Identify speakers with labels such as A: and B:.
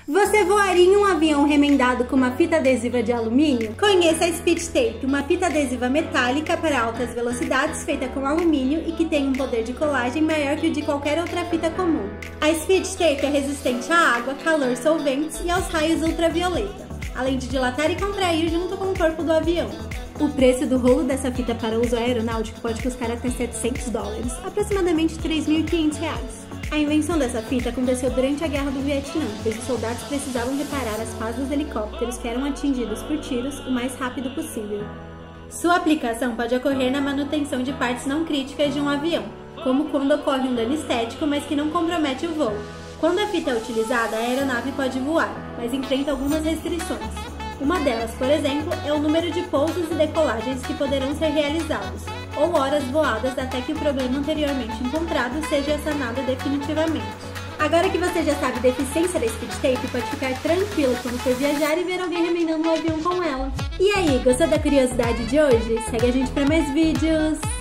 A: Você voaria em um avião remendado com uma fita adesiva de alumínio? Conheça a Speed Tape, uma fita adesiva metálica para altas velocidades feita com alumínio e que tem um poder de colagem maior que o de qualquer outra fita comum. A Speed Tape é resistente à água, calor, solventes e aos raios ultravioleta, além de dilatar e contrair junto com o corpo do avião. O preço do rolo dessa fita para uso aeronáutico pode custar até $700, aproximadamente R$3.500. A invenção dessa fita aconteceu durante a Guerra do Vietnã, pois os soldados precisavam reparar as pás dos helicópteros que eram atingidos por tiros o mais rápido possível. Sua aplicação pode ocorrer na manutenção de partes não críticas de um avião, como quando ocorre um dano estético, mas que não compromete o voo. Quando a fita é utilizada, a aeronave pode voar, mas enfrenta algumas restrições. Uma delas, por exemplo, é o número de pousos e decolagens que poderão ser realizados, ou horas voadas até que o problema anteriormente encontrado seja sanado definitivamente. Agora que você já sabe da eficiência da Speed Tape, pode ficar tranquilo quando for viajar e ver alguém remendando o avião com ela. E aí, gostou da curiosidade de hoje? Segue a gente para mais vídeos!